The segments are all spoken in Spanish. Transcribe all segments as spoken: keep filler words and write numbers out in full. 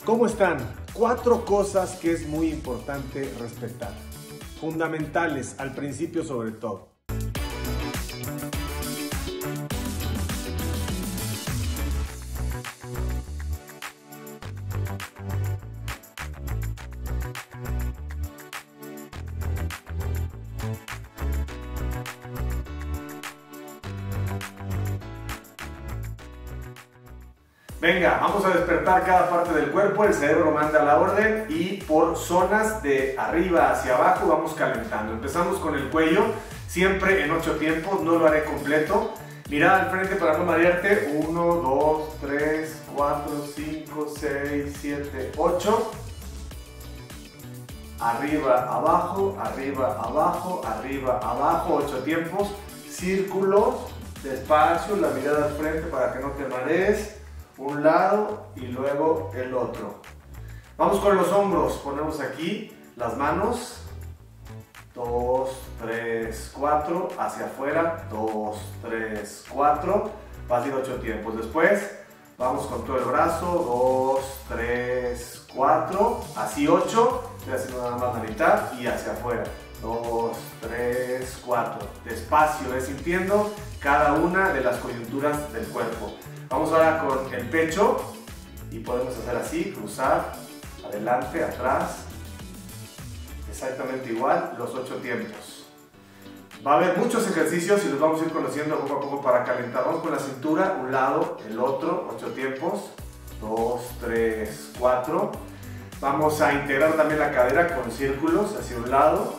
¿Cómo están? Cuatro cosas que es muy importante respetar. Fundamentales, al principio sobre todo. Venga, vamos a despertar cada parte del cuerpo, el cerebro manda la orden y por zonas de arriba hacia abajo vamos calentando. Empezamos con el cuello, siempre en ocho tiempos, no lo haré completo. Mirada al frente para no marearte, uno, dos, tres, cuatro, cinco, seis, siete, ocho. Arriba, abajo, arriba, abajo, arriba, abajo, ocho tiempos. Círculos, despacio, la mirada al frente para que no te marees. Un lado y luego el otro. Vamos con los hombros, ponemos aquí las manos, dos, tres, cuatro, hacia afuera, dos, tres, cuatro, vas a ir ocho tiempos. Después vamos con todo el brazo, dos, tres, cuatro, así ocho, estoy haciendo nada más la mitad y hacia afuera, dos, tres, cuatro, despacio, ves sintiendo cada una de las coyunturas del cuerpo. Vamos ahora con el pecho y podemos hacer así, cruzar, adelante, atrás, exactamente igual, los ocho tiempos. Va a haber muchos ejercicios y los vamos a ir conociendo poco a poco para calentar. Vamos con la cintura, un lado, el otro, ocho tiempos, dos, tres, cuatro. Vamos a integrar también la cadera con círculos hacia un lado,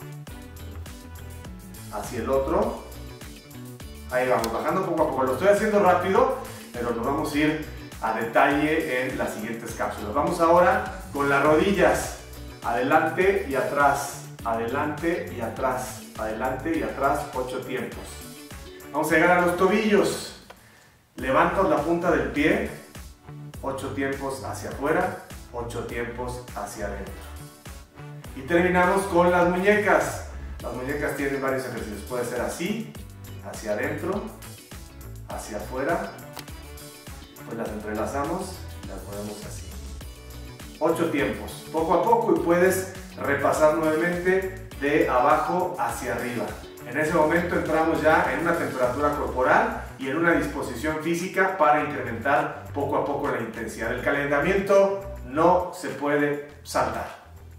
hacia el otro. Ahí vamos, bajando poco a poco. Lo estoy haciendo rápido, pero nos vamos a ir a detalle en las siguientes cápsulas. Vamos ahora con las rodillas, adelante y atrás, adelante y atrás, adelante y atrás, ocho tiempos. Vamos a llegar a los tobillos, levantas la punta del pie, ocho tiempos hacia afuera, ocho tiempos hacia adentro. Y terminamos con las muñecas. Las muñecas tienen varios ejercicios, puede ser así, hacia adentro, hacia afuera. Pues las entrelazamos y las ponemos así. ocho tiempos, poco a poco, y puedes repasar nuevamente de abajo hacia arriba. En ese momento entramos ya en una temperatura corporal y en una disposición física para incrementar poco a poco la intensidad. El calentamiento no se puede saltar.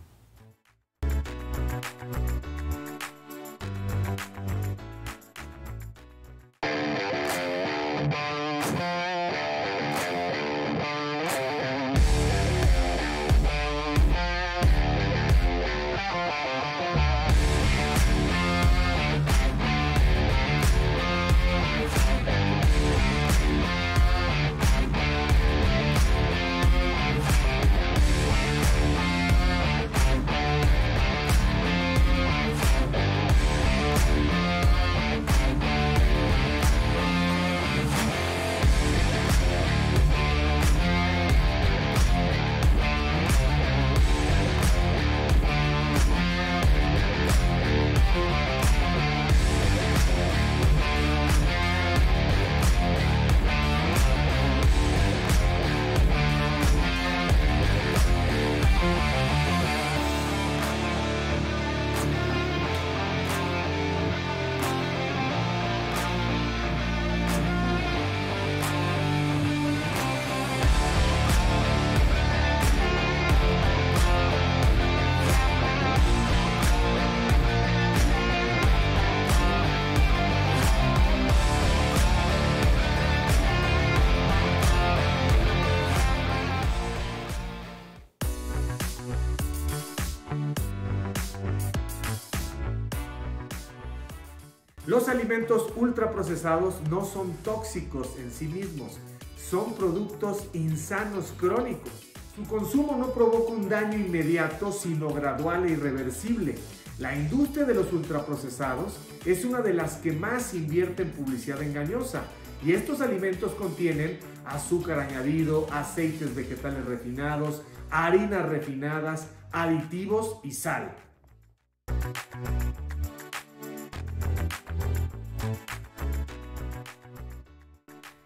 Los alimentos ultraprocesados no son tóxicos en sí mismos, son productos insanos crónicos. Su consumo no provoca un daño inmediato, sino gradual e irreversible. La industria de los ultraprocesados es una de las que más invierte en publicidad engañosa, y estos alimentos contienen azúcar añadido, aceites vegetales refinados, harinas refinadas, aditivos y sal.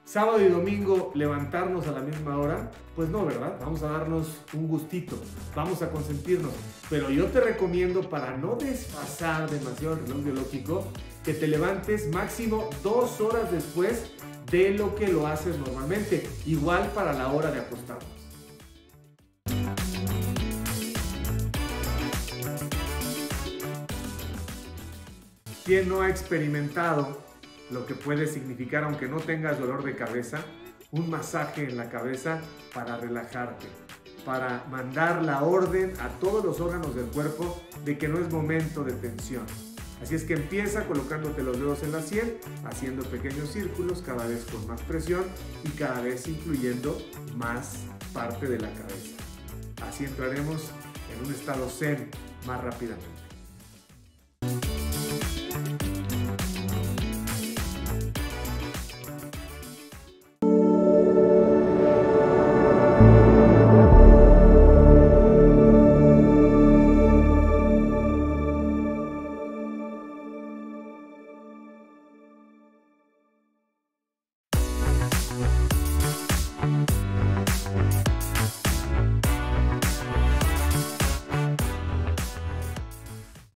Sábado y domingo, levantarnos a la misma hora, pues no, ¿verdad? Vamos a darnos un gustito, vamos a consentirnos. Pero yo te recomiendo, para no desfasar demasiado el reloj biológico, que te levantes máximo dos horas después de lo que lo haces normalmente. Igual para la hora de acostarnos. ¿Quién no ha experimentado lo que puede significar, aunque no tengas dolor de cabeza, un masaje en la cabeza para relajarte, para mandar la orden a todos los órganos del cuerpo de que no es momento de tensión? Así es que empieza colocándote los dedos en la sien, haciendo pequeños círculos, cada vez con más presión y cada vez incluyendo más parte de la cabeza. Así entraremos en un estado zen más rápidamente.